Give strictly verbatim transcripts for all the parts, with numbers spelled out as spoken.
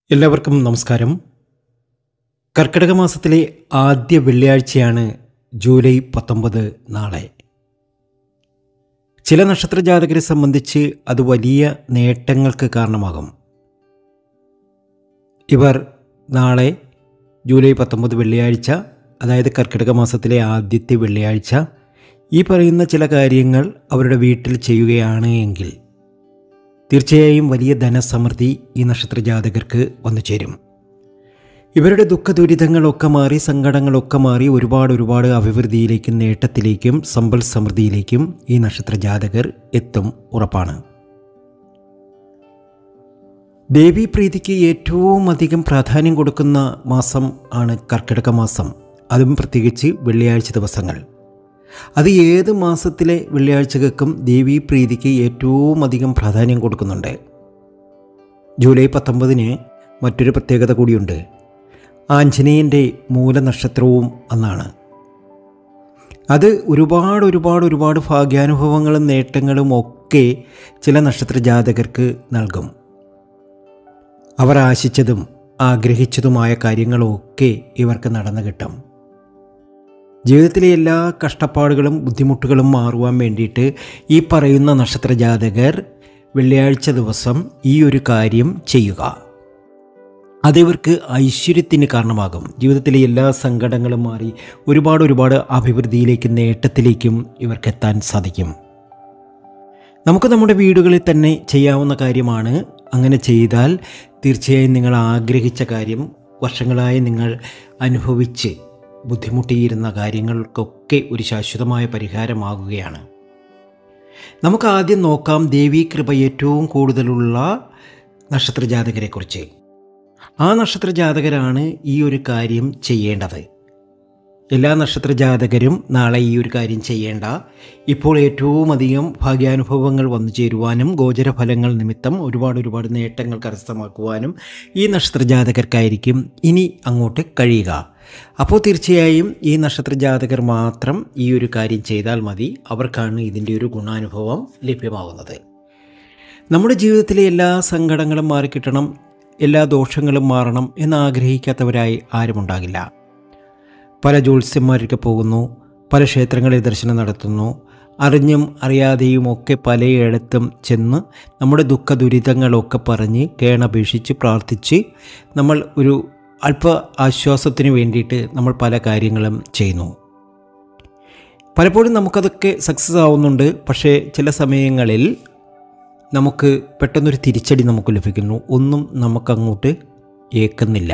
എല്ലാവർക്കും നമസ്കാരം. കർക്കിടക മാസത്തിലെ ആദ്യ വെള്ളിയാഴ്ചയാണ് ജൂലൈ പത്തൊമ്പത് നാളെ. ചില നക്ഷത്ര ജാതകരെ സംബന്ധിച്ച് അത് വലിയ നേട്ടങ്ങൾക്ക് കാരണമാകും. ഇവർ നാളെ ജൂലൈ പത്തൊമ്പത് വെള്ളിയാഴ്ച, അതായത് കർക്കിടക മാസത്തിലെ ആദ്യത്തെ വെള്ളിയാഴ്ച, ഈ പറയുന്ന ചില കാര്യങ്ങൾ അവരുടെ വീട്ടിൽ ചെയ്യുകയാണ് എങ്കിൽ തീർച്ചയായും വലിയ ധനസമൃദ്ധി ഈ നക്ഷത്ര ജാതകർക്ക് വന്നു ചേരും. ഇവരുടെ ദുഃഖ ദുരിതങ്ങളൊക്കെ മാറി, സങ്കടങ്ങളൊക്കെ മാറി ഒരുപാട് ഒരുപാട് അഭിവൃദ്ധിയിലേക്കും നേട്ടത്തിലേക്കും സമ്പൽ സമൃദ്ധിയിലേക്കും ഈ നക്ഷത്ര ജാതകർ എത്തും ഉറപ്പാണ്. ദേവീപ്രീതിക്ക് ഏറ്റവും അധികം പ്രാധാന്യം കൊടുക്കുന്ന മാസം ആണ് കർക്കിടക മാസം. അതും പ്രത്യേകിച്ച് വെള്ളിയാഴ്ച ദിവസങ്ങൾ. അത് ഏത് മാസത്തിലെ വെള്ളിയാഴ്ചകൾക്കും ദേവീപ്രീതിക്ക് ഏറ്റവും അധികം പ്രാധാന്യം കൊടുക്കുന്നുണ്ട്. ജൂലൈ പത്തൊമ്പതിന് മറ്റൊരു പ്രത്യേകത കൂടിയുണ്ട്. ആഞ്ജനേയൻ്റെ മൂലനക്ഷത്രവും അന്നാണ്. അത് ഒരുപാട് ഒരുപാട് ഒരുപാട് ഭാഗ്യാനുഭവങ്ങളും നേട്ടങ്ങളും ഒക്കെ ചില നക്ഷത്ര ജാതകർക്ക് നൽകും. അവർ ആശിച്ചതും ആഗ്രഹിച്ചതുമായ കാര്യങ്ങളൊക്കെ ഇവർക്ക് നടന്നു കിട്ടും. ജീവിതത്തിലെ എല്ലാ കഷ്ടപ്പാടുകളും ബുദ്ധിമുട്ടുകളും മാറുവാൻ വേണ്ടിയിട്ട് ഈ പറയുന്ന നക്ഷത്ര ജാതകർ വെള്ളിയാഴ്ച ദിവസം ഈ ഒരു കാര്യം ചെയ്യുക. അതിവർക്ക് ഐശ്വര്യത്തിന് കാരണമാകും. ജീവിതത്തിലെ എല്ലാ സങ്കടങ്ങളും മാറി ഒരുപാട് ഒരുപാട് അഭിവൃദ്ധിയിലേക്കും നേട്ടത്തിലേക്കും ഇവർക്ക് എത്താൻ സാധിക്കും. നമുക്ക് നമ്മുടെ വീടുകളിൽ തന്നെ ചെയ്യാവുന്ന കാര്യമാണ്. അങ്ങനെ ചെയ്താൽ തീർച്ചയായും നിങ്ങൾ ആഗ്രഹിച്ച കാര്യം, വർഷങ്ങളായി നിങ്ങൾ അനുഭവിച്ച് ബുദ്ധിമുട്ടിയിരുന്ന കാര്യങ്ങൾക്കൊക്കെ ഒരു ശാശ്വതമായ പരിഹാരമാകുകയാണ്. നമുക്ക് ആദ്യം നോക്കാം ദേവീകൃപ ഏറ്റവും കൂടുതലുള്ള നക്ഷത്ര ജാതകരെക്കുറിച്ച്. ആ നക്ഷത്ര ജാതകരാണ് ഈ ഒരു കാര്യം ചെയ്യേണ്ടത്. എല്ലാ നക്ഷത്ര ജാതകരും നാളെ ഈ ഒരു കാര്യം ചെയ്യേണ്ട. ഇപ്പോൾ ഏറ്റവും അധികം ഭാഗ്യാനുഭവങ്ങൾ വന്നു ചേരുവാനും ഗോചരഫലങ്ങൾ നിമിത്തം ഒരുപാട് ഒരുപാട് നേട്ടങ്ങൾ കരസ്ഥമാക്കുവാനും ഈ നക്ഷത്ര ജാതകർക്കായിരിക്കും ഇനി അങ്ങോട്ട് കഴിയുക. അപ്പോൾ തീർച്ചയായും ഈ നക്ഷത്ര ജാതകർ മാത്രം ഈ ഒരു കാര്യം ചെയ്താൽ മതി. അവർക്കാണ് ഇതിൻ്റെ ഒരു ഗുണാനുഭവം ലഭ്യമാകുന്നത്. നമ്മുടെ ജീവിതത്തിലെ എല്ലാ സങ്കടങ്ങളും മാറിക്കിട്ടണം, എല്ലാ ദോഷങ്ങളും മാറണം എന്നാഗ്രഹിക്കാത്തവരായി ആരുമുണ്ടാകില്ല. പല ജ്യോത്സ്യന്മാരൊക്കെ പോകുന്നു, പല ക്ഷേത്രങ്ങളിൽ ദർശനം നടത്തുന്നു, അറിഞ്ഞും അറിയാതെയും ഒക്കെ പലയിടത്തും ചെന്ന് നമ്മുടെ ദുഃഖ ദുരിതങ്ങളൊക്കെ പറഞ്ഞ് കേണപേക്ഷിച്ച് പ്രാർത്ഥിച്ച് നമ്മൾ ഒരു അല്പ ആശ്വാസത്തിന് വേണ്ടിയിട്ട് നമ്മൾ പല കാര്യങ്ങളും ചെയ്യുന്നു. പലപ്പോഴും നമുക്കതൊക്കെ സക്സസ് ആവുന്നുണ്ട്. പക്ഷേ ചില സമയങ്ങളിൽ നമുക്ക് പെട്ടെന്നൊരു തിരിച്ചടി നമുക്ക് ലഭിക്കുന്നു. ഒന്നും നമുക്കങ്ങോട്ട് ഏൽക്കുന്നില്ല.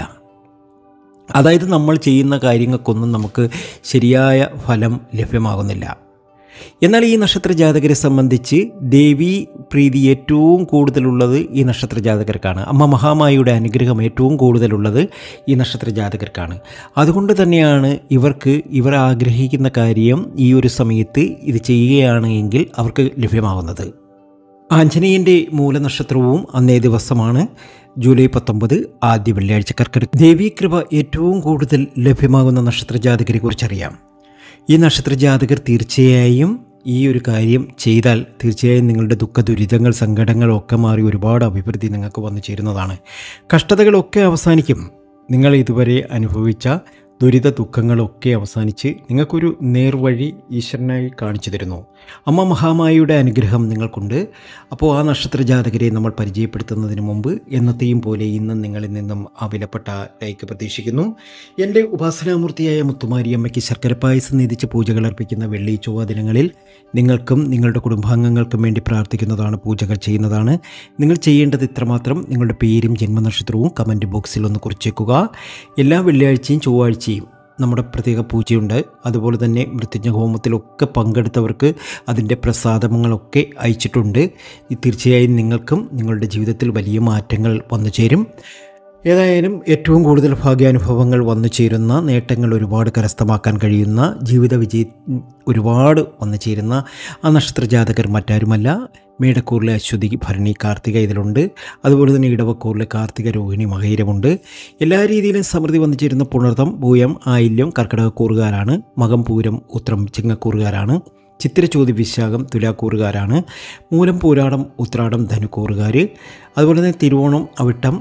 അതായത് നമ്മൾ ചെയ്യുന്ന കാര്യങ്ങൾക്കൊന്നും നമുക്ക് ശരിയായ ഫലം ലഭ്യമാകുന്നില്ല. എന്നാൽ ഈ നക്ഷത്ര ജാതകരെ സംബന്ധിച്ച് ദേവീ പ്രീതി ഏറ്റവും കൂടുതലുള്ളത് ഈ നക്ഷത്ര ജാതകർക്കാണ്. അമ്മ മഹാമായിയുടെ അനുഗ്രഹം ഏറ്റവും കൂടുതലുള്ളത് ഈ നക്ഷത്ര ജാതകർക്കാണ്. അതുകൊണ്ട് തന്നെയാണ് ഇവർക്ക് ഇവർ ആഗ്രഹിക്കുന്ന കാര്യം ഈ ഒരു സമയത്ത് ഇത് ചെയ്യുകയാണ് എങ്കിൽ അവർക്ക് ലഭ്യമാകുന്നത്. ആഞ്ജനേയൻ്റെ മൂലനക്ഷത്രവും അന്നേ ദിവസമാണ് ജൂലൈ പത്തൊമ്പത് ആദ്യ വെള്ളിയാഴ്ച. കർക്കിടക ദേവീകൃപ ഏറ്റവും കൂടുതൽ ലഭ്യമാകുന്ന നക്ഷത്ര ജാതകരെ കുറിച്ചറിയാം. ഈ നക്ഷത്ര ജാതകർ തീർച്ചയായും ഈ ഒരു കാര്യം ചെയ്താൽ തീർച്ചയായും നിങ്ങളുടെ ദുഃഖ ദുരിതങ്ങൾ സങ്കടങ്ങളൊക്കെ മാറി ഒരുപാട് അഭിവൃദ്ധി നിങ്ങൾക്ക് വന്നു ചേരുന്നതാണ്. കഷ്ടതകളൊക്കെ അവസാനിക്കും. നിങ്ങൾ ഇതുവരെ അനുഭവിച്ച ദുരിത ദുഃഖങ്ങളൊക്കെ അവസാനിച്ച് നിങ്ങൾക്കൊരു നേർവഴി ഈശ്വരനായി കാണിച്ചു തരുന്നു. അമ്മ മഹാമായിയുടെ അനുഗ്രഹം നിങ്ങൾക്കുണ്ട്. അപ്പോൾ ആ നക്ഷത്ര ജാതകരെ നമ്മൾ പരിചയപ്പെടുത്തുന്നതിന് മുമ്പ് എന്നത്തെയും പോലെ ഇന്നും നിങ്ങളിൽ നിന്നും ആ വിലപ്പെട്ട ലൈക്ക് പ്രതീക്ഷിക്കുന്നു. എൻ്റെ ഉപാസനാമൂർത്തിയായ മുത്തുമാരിയമ്മയ്ക്ക് ശർക്കര പായസം നീതിച്ച് പൂജകൾ അർപ്പിക്കുന്ന വെള്ളി ചൊവ്വ ദിനങ്ങളിൽ നിങ്ങൾക്കും നിങ്ങളുടെ കുടുംബാംഗങ്ങൾക്കും വേണ്ടി പ്രാർത്ഥിക്കുന്നതാണ്, പൂജകൾ ചെയ്യുന്നതാണ്. നിങ്ങൾ ചെയ്യേണ്ടത് ഇത്രമാത്രം: നിങ്ങളുടെ പേരും ജന്മനക്ഷത്രവും കമൻറ്റ് ബോക്സിൽ ഒന്ന് കുറിച്ചേക്കുക. എല്ലാ വെള്ളിയാഴ്ചയും ചൊവ്വാഴ്ചയും നമ്മുടെ പ്രത്യേക പൂജയുണ്ട്. അതുപോലെ തന്നെ മൃത്യുഞ്ജയ ഹോമത്തിലൊക്കെ പങ്കെടുത്തവർക്ക് അതിൻ്റെ പ്രസാദങ്ങളൊക്കെ അയച്ചിട്ടുണ്ട്. തീർച്ചയായും നിങ്ങൾക്കും നിങ്ങളുടെ ജീവിതത്തിൽ വലിയ മാറ്റങ്ങൾ വന്നു ചേരും. ഏതായാലും ഏറ്റവും കൂടുതൽ ഭാഗ്യാനുഭവങ്ങൾ വന്നു ചേരുന്ന, നേട്ടങ്ങൾ ഒരുപാട് കരസ്ഥമാക്കാൻ കഴിയുന്ന, ജീവിത വിജയം ഒരുപാട് വന്നു ചേരുന്ന ആ നക്ഷത്ര ജാതകർ മറ്റാരുമല്ല, മേടക്കൂറിലെ അശ്വതി, ഭരണി, കാർത്തിക ഇതിലുണ്ട്. അതുപോലെ തന്നെ ഇടവക്കൂറിലെ കാർത്തിക, രോഹിണി, മകയിരമുണ്ട്. എല്ലാ രീതിയിലും സമൃദ്ധി വന്നു ചേരുന്ന പുണർതം, പൂയം, ആയില്യം കർക്കിടകക്കൂറുകാരാണ്. മകം, പൂരം, ഉത്രം ചിങ്ങക്കൂറുകാരാണ്. ചിത്തിരചോതി, വിശാഖം തുലാക്കൂറുകാരാണ്. മൂലം, പൂരാടം, ഉത്രാടം ധനുക്കൂറുകാർ. അതുപോലെ തന്നെ തിരുവോണം, അവിട്ടം,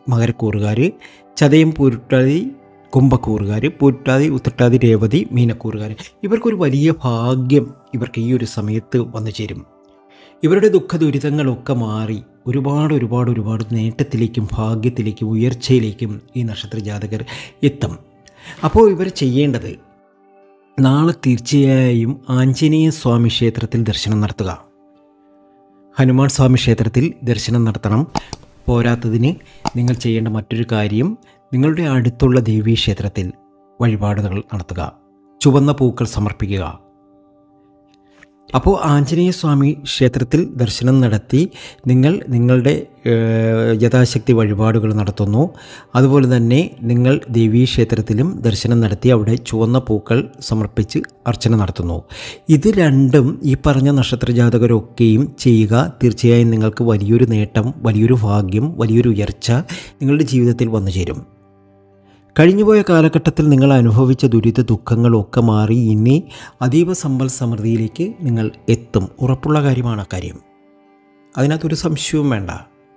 മകരക്കൂറുകാർ, ചതയം പൂരുട്ടാതി കുംഭക്കൂറുകാർ, പൂരുട്ടാതി ഉത്രട്ടാതി രേവതി മീനക്കൂറുകാർ. ഇവർക്കൊരു വലിയ ഭാഗ്യം ഇവർക്ക് ഈ ഒരു സമയത്ത് വന്നു ചേരും. ഇവരുടെ ദുഃഖ ദുരിതങ്ങളൊക്കെ മാറി ഒരുപാട് ഒരുപാട് ഒരുപാട് നേട്ടത്തിലേക്കും ഭാഗ്യത്തിലേക്കും ഉയർച്ചയിലേക്കും ഈ നക്ഷത്ര ജാതകർ എത്തും. അപ്പോൾ ഇവർ ചെയ്യേണ്ടത് നാളെ തീർച്ചയായും ആഞ്ജനേയ സ്വാമി ക്ഷേത്രത്തിൽ ദർശനം നടത്തുക. ഹനുമാൻ സ്വാമി ക്ഷേത്രത്തിൽ ദർശനം നടത്തണം. പോരാത്തതിന് നിങ്ങൾ ചെയ്യേണ്ട മറ്റൊരു കാര്യം, നിങ്ങളുടെ അടുത്തുള്ള ദേവീ ക്ഷേത്രത്തിൽ വഴിപാടുകൾ നടത്തുക, ചുവന്ന പൂക്കൾ സമർപ്പിക്കുക. അപ്പോൾ ആഞ്ജനേയ സ്വാമി ക്ഷേത്രത്തിൽ ദർശനം നടത്തി നിങ്ങൾ നിങ്ങളുടെ യഥാശക്തി വഴിപാടുകൾ നടത്തുന്നു. അതുപോലെ തന്നെ നിങ്ങൾ ദേവീ ക്ഷേത്രത്തിലും ദർശനം നടത്തി അവിടെ ചുവന്ന പൂക്കൾ സമർപ്പിച്ച് അർച്ചന നടത്തുന്നു. ഇത് രണ്ടും ഈ പറഞ്ഞ നക്ഷത്രജാതകരൊക്കെയും ചെയ്യുക. തീർച്ചയായും നിങ്ങൾക്ക് വലിയൊരു നേട്ടം, വലിയൊരു ഭാഗ്യം, വലിയൊരു ഉയർച്ച നിങ്ങളുടെ ജീവിതത്തിൽ വന്നു ചേരും. കഴിഞ്ഞുപോയ കാലഘട്ടത്തിൽ നിങ്ങൾ അനുഭവിച്ച ദുരിത ദുഃഖങ്ങളൊക്കെ മാറി ഇനി അതീവ സമ്പൽ സമൃദ്ധിയിലേക്ക് നിങ്ങൾ എത്തും. ഉറപ്പുള്ള കാര്യമാണ് കാര്യം, അതിനകത്തൊരു സംശയവും വേണ്ട.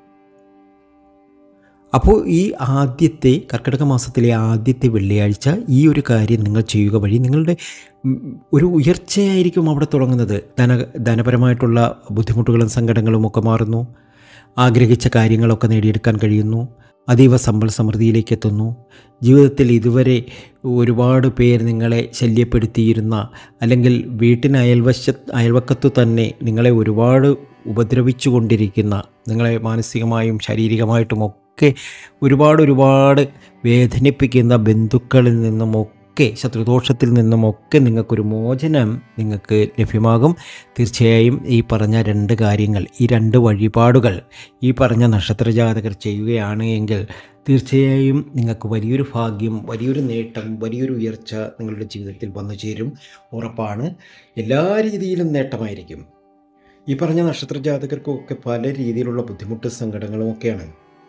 അപ്പോൾ ഈ ആദ്യത്തെ കർക്കിടക മാസത്തിലെ ആദ്യത്തെ വെള്ളിയാഴ്ച ഈ ഒരു കാര്യം നിങ്ങൾ ചെയ്യുക വഴി നിങ്ങളുടെ ഒരു ഉയർച്ചയായിരിക്കും അവിടെ തുടങ്ങുന്നത്. ധന ധനപരമായിട്ടുള്ള ബുദ്ധിമുട്ടുകളും സങ്കടങ്ങളും ഒക്കെ മാറുന്നു. ആഗ്രഹിച്ച കാര്യങ്ങളൊക്കെ നേടിയെടുക്കാൻ കഴിയുന്നു. അതീവ സമ്പൽ സമൃദ്ധിയിലേക്ക് എത്തുന്നു. ജീവിതത്തിൽ ഇതുവരെ ഒരുപാട് പേർ നിങ്ങളെ ശല്യപ്പെടുത്തിയിരുന്ന, അല്ലെങ്കിൽ വീട്ടിന് അയൽവശ അയൽവക്കത്തു തന്നെ നിങ്ങളെ ഒരുപാട് ഉപദ്രവിച്ചു കൊണ്ടിരിക്കുന്ന, നിങ്ങളെ മാനസികമായും ശാരീരികമായിട്ടുമൊക്കെ ഒരുപാട് ഒരുപാട് വേദനിപ്പിക്കുന്ന ബന്ധുക്കളിൽ നിന്നുമൊക്കെ, ശത്രുദോഷത്തിൽ നിന്നുമൊക്കെ നിങ്ങൾക്കൊരു മോചനം നിങ്ങൾക്ക് ലഭ്യമാകും. തീർച്ചയായും ഈ പറഞ്ഞ രണ്ട് കാര്യങ്ങൾ, ഈ രണ്ട് വഴിപാടുകൾ ഈ പറഞ്ഞ നക്ഷത്രജാതകർ ചെയ്യുകയാണ് എങ്കിൽ തീർച്ചയായും നിങ്ങൾക്ക് വലിയൊരു ഭാഗ്യം, വലിയൊരു നേട്ടം, വലിയൊരു ഉയർച്ച നിങ്ങളുടെ ജീവിതത്തിൽ വന്നു ചേരും. ഉറപ്പാണ്. എല്ലാ രീതിയിലും നേട്ടമായിരിക്കും. ഈ പറഞ്ഞ നക്ഷത്രജാതകർക്കൊക്കെ പല രീതിയിലുള്ള ബുദ്ധിമുട്ട് സങ്കടങ്ങളും ഒക്കെയാണ്.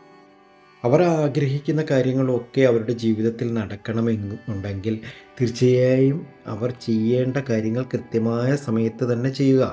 അവർ ആഗ്രഹിക്കുന്ന കാര്യങ്ങളൊക്കെ അവരുടെ ജീവിതത്തിൽ നടക്കണമെന്നുണ്ടെങ്കിൽ തീർച്ചയായും അവർ ചെയ്യേണ്ട കാര്യങ്ങൾ കൃത്യമായ സമയത്ത് തന്നെ ചെയ്യുക.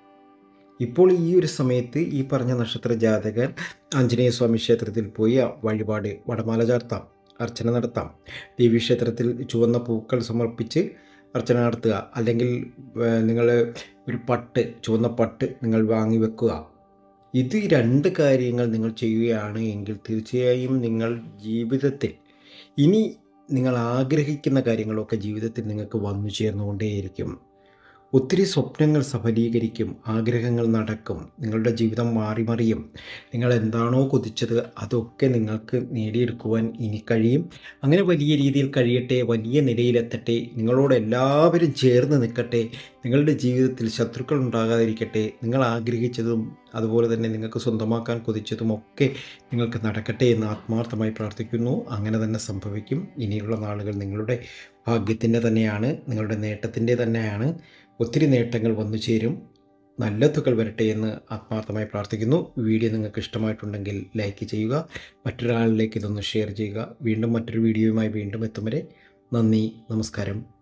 ഇപ്പോൾ ഈ ഒരു സമയത്ത് ഈ പറഞ്ഞ നക്ഷത്ര ജാതകർ ആഞ്ജനേയ സ്വാമി ക്ഷേത്രത്തിൽ പോയി വഴിപാട് വടമാല ചാർത്താം, അർച്ചന നടത്താം. ദേവീക്ഷേത്രത്തിൽ ചുവന്ന പൂക്കൾ സമർപ്പിച്ച് അർച്ചന നടത്തുക. അല്ലെങ്കിൽ നിങ്ങൾ ഒരു പട്ട്, ചുവന്ന പട്ട് നിങ്ങൾ വാങ്ങി വെക്കുക. ഇത് രണ്ട് കാര്യങ്ങൾ നിങ്ങൾ ചെയ്യുകയാണ് എങ്കിൽ തീർച്ചയായും നിങ്ങൾ ജീവിതത്തിൽ ഇനി നിങ്ങൾ ആഗ്രഹിക്കുന്ന കാര്യങ്ങളൊക്കെ ജീവിതത്തിൽ നിങ്ങൾക്ക് വന്നു ചേർന്നുകൊണ്ടേയിരിക്കും. ഒത്തിരി സ്വപ്നങ്ങൾ സഫലീകരിക്കും, ആഗ്രഹങ്ങൾ നടക്കും, നിങ്ങളുടെ ജീവിതം മാറി മറിയും. നിങ്ങൾ എന്താണോ കൊതിച്ചത് അതൊക്കെ നിങ്ങൾക്ക് നേടിയെടുക്കുവാൻ ഇനി കഴിയും. അങ്ങനെ വലിയ രീതിയിൽ കഴിയട്ടെ, വലിയ നിലയിലെത്തട്ടെ, നിങ്ങളോട് എല്ലാവരും ചേർന്ന് നിൽക്കട്ടെ, നിങ്ങളുടെ ജീവിതത്തിൽ ശത്രുക്കൾ ഉണ്ടാകാതിരിക്കട്ടെ, നിങ്ങൾ ആഗ്രഹിച്ചതും അതുപോലെ തന്നെ നിങ്ങൾക്ക് സ്വന്തമാക്കാൻ കൊതിച്ചതുമൊക്കെ നിങ്ങൾക്ക് നടക്കട്ടെ എന്ന് ആത്മാർത്ഥമായി പ്രാർത്ഥിക്കുന്നു. അങ്ങനെ തന്നെ സംഭവിക്കും. ഇനിയുള്ള നാളുകൾ നിങ്ങളുടെ ഭാഗ്യത്തിൻ്റെ തന്നെയാണ്, നിങ്ങളുടെ നേട്ടത്തിൻ്റെ തന്നെയാണ്. ഒത്തിരി നേട്ടങ്ങൾ വന്നു ചേരും. നല്ല തുകൾ വരട്ടെ എന്ന് ആത്മാർത്ഥമായി പ്രാർത്ഥിക്കുന്നു. വീഡിയോ നിങ്ങൾക്ക് ഇഷ്ടമായിട്ടുണ്ടെങ്കിൽ ലൈക്ക് ചെയ്യുക, മറ്റൊരാളിലേക്ക് ഇതൊന്ന് ഷെയർ ചെയ്യുക. വീണ്ടും മറ്റൊരു വീഡിയോയുമായി വീണ്ടും എത്തും വരെ നന്ദി, നമസ്കാരം.